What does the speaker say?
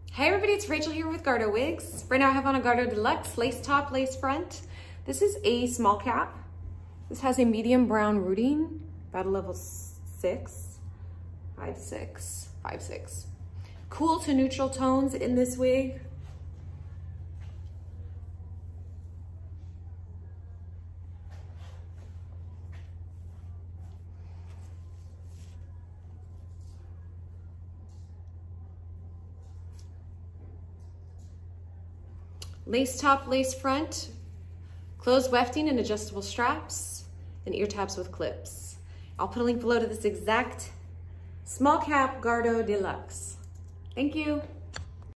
Hey everybody, it's Rachel here with Gardeaux wigs. Right now I have on a Gardeaux Deluxe lace top, lace front. This is a small cap. This has a medium brown rooting, about a level 6, 5'6". Cool to neutral tones in this wig. Lace top, lace front, closed wefting and adjustable straps, and ear tabs with clips. I'll put a link below to this exact small cap Gardeaux Deluxe. Thank you.